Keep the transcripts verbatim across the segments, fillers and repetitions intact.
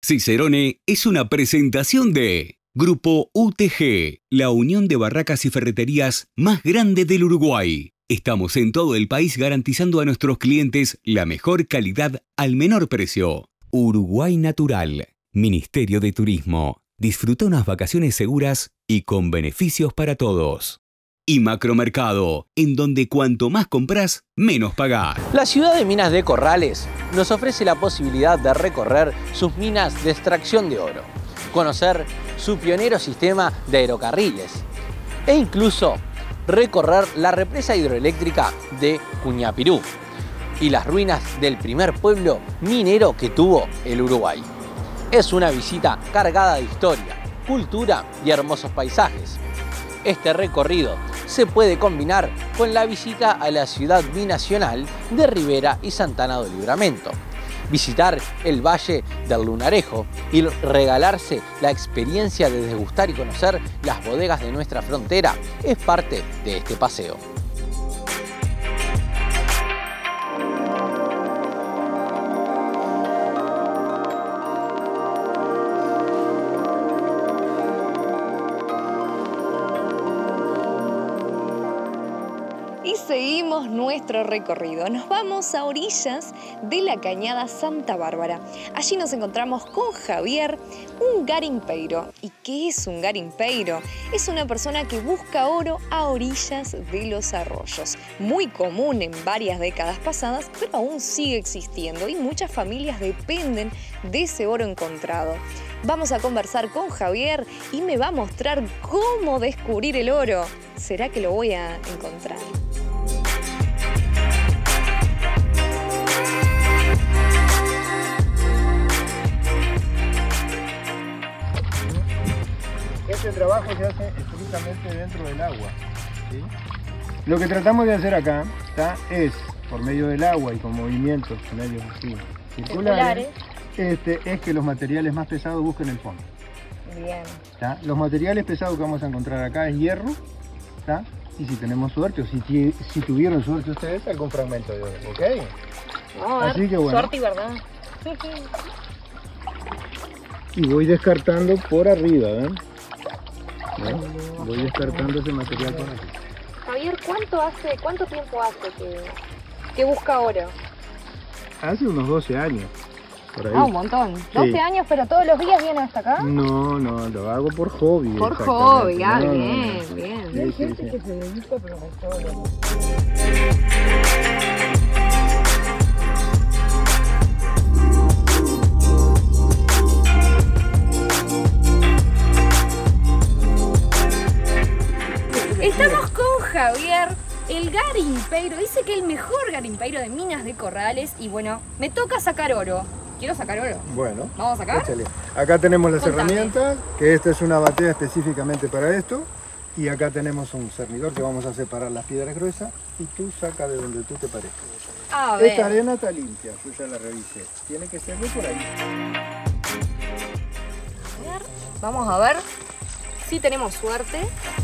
Cicerone es una presentación de Grupo U T G, la unión de barracas y ferreterías más grande del Uruguay. Estamos en todo el país garantizando a nuestros clientes la mejor calidad al menor precio. Uruguay Natural, Ministerio de Turismo. Disfruta unas vacaciones seguras y con beneficios para todos. Y Macromercado, en donde cuanto más compras, menos pagás. La ciudad de Minas de Corrales nos ofrece la posibilidad de recorrer sus minas de extracción de oro, conocer su pionero sistema de aerocarriles e incluso recorrer la represa hidroeléctrica de Cuñapirú y las ruinas del primer pueblo minero que tuvo el Uruguay. Es una visita cargada de historia, cultura y hermosos paisajes. Este recorrido se puede combinar con la visita a la ciudad binacional de Rivera y Santana do Livramento, visitar el Valle del Lunarejo y regalarse la experiencia de degustar y conocer las bodegas de nuestra frontera es parte de este paseo. Y seguimos nuestro recorrido. Nos vamos a orillas de la cañada Santa Bárbara. Allí nos encontramos con Javier, un garimpeiro. ¿Y qué es un garimpeiro? Es una persona que busca oro a orillas de los arroyos. Muy común en varias décadas pasadas, pero aún sigue existiendo y muchas familias dependen de ese oro encontrado. Vamos a conversar con Javier y me va a mostrar cómo descubrir el oro. ¿Será que lo voy a encontrar? Este trabajo se hace estrictamente dentro del agua, ¿sí? Lo que tratamos de hacer acá, ¿tá? Es, por medio del agua y con movimientos medios así, circulares, este, es que los materiales más pesados busquen el fondo. Bien. ¿Tá? Los materiales pesados que vamos a encontrar acá es hierro, ¿tá? Y si tenemos suerte, o si, si tuvieron suerte ustedes, algún fragmento de oro, ¿ok? No, a Así ver, que bueno. suerte y verdad. Y voy descartando por arriba, ¿ven? ¿Ven? Voy descartando ese material por aquí. Javier, ¿cuánto hace, cuánto tiempo hace que, que busca oro? Hace unos doce años, por ahí. Ah, un montón. doce Sí. años, pero todos los días viene hasta acá. No, no, lo hago por hobby. Por exactamente. hobby, ah, No, no, bien, no. bien. Sí, Hay sí, gente sí. que se dedica, pero no solo. Estamos con Javier, el garimpeiro. Dice que el mejor garimpeiro de Minas de Corrales. Y bueno, me toca sacar oro. Quiero sacar oro. Bueno, ¿Vamos a sacar? échale. Acá tenemos las Contame. herramientas, que esta es una batea específicamente para esto. Y acá tenemos un cernidor que vamos a separar las piedras gruesas. Y tú saca de donde tú te parezca. A ver. Esta arena está limpia, yo ya la revisé. Tiene que ser de por ahí. Vamos a ver si tenemos suerte.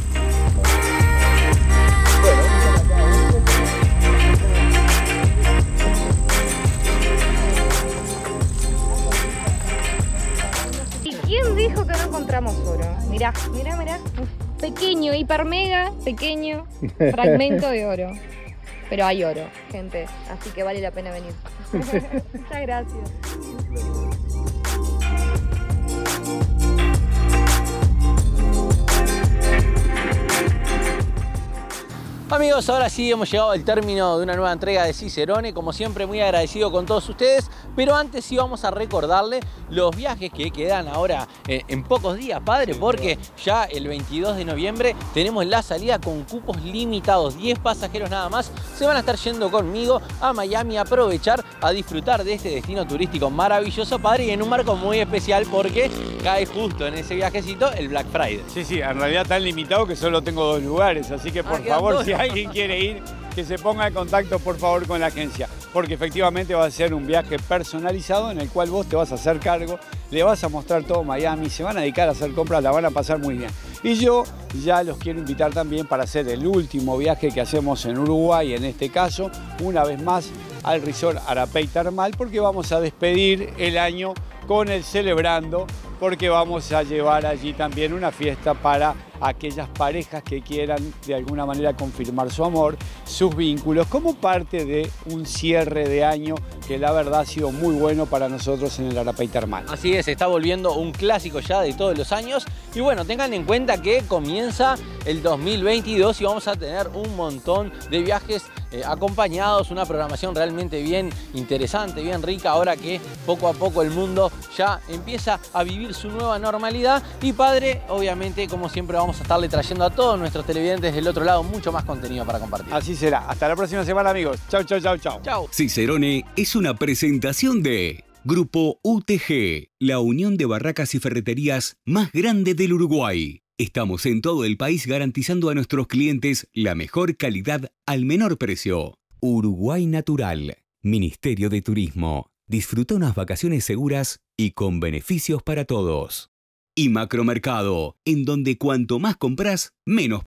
¿Y quién dijo que no encontramos oro? Mirá, mirá, mirá. Pequeño, hiper mega, pequeño fragmento de oro. Pero hay oro, gente, así que vale la pena venir. Muchas gracias. Amigos, ahora sí hemos llegado al término de una nueva entrega de Cicerone. Como siempre, muy agradecido con todos ustedes. Pero antes sí vamos a recordarle los viajes que quedan ahora eh, en pocos días, padre, porque ya el veintidós de noviembre tenemos la salida con cupos limitados. diez pasajeros nada más se van a estar yendo conmigo a Miami a aprovechar, a disfrutar de este destino turístico maravilloso, padre, y en un marco muy especial porque cae justo en ese viajecito el Black Friday. Sí, sí, en realidad tan limitado que solo tengo dos lugares, así que por Ah, quedan favor, dos. si alguien quiere ir, que se ponga en contacto por favor con la agencia, porque efectivamente va a ser un viaje personalizado en el cual vos te vas a hacer cargo, le vas a mostrar todo Miami, se van a dedicar a hacer compras, la van a pasar muy bien. Y yo ya los quiero invitar también para hacer el último viaje que hacemos en Uruguay, en este caso, una vez más al Resort Arapey Termal, porque vamos a despedir el año con el Celebrando, porque vamos a llevar allí también una fiesta para aquellas parejas que quieran de alguna manera confirmar su amor, sus vínculos, como parte de un cierre de año que la verdad ha sido muy bueno para nosotros en el Arapey Termal. Así es, se está volviendo un clásico ya de todos los años. Y bueno, tengan en cuenta que comienza el dos mil veintidós y vamos a tener un montón de viajes eh, acompañados, una programación realmente bien interesante, bien rica, ahora que poco a poco el mundo ya empieza a vivir su nueva normalidad. Y padre, obviamente, como siempre, vamos a estarle trayendo a todos nuestros televidentes del otro lado mucho más contenido para compartir. Así será. Hasta la próxima semana, amigos. Chau, chau, chau, chau. Chau. Cicerone es una presentación de Grupo U T G, la unión de barracas y ferreterías más grande del Uruguay. Estamos en todo el país garantizando a nuestros clientes la mejor calidad al menor precio. Uruguay Natural, Ministerio de Turismo. Disfruta unas vacaciones seguras y con beneficios para todos. Y Macromercado, en donde cuanto más compras, menos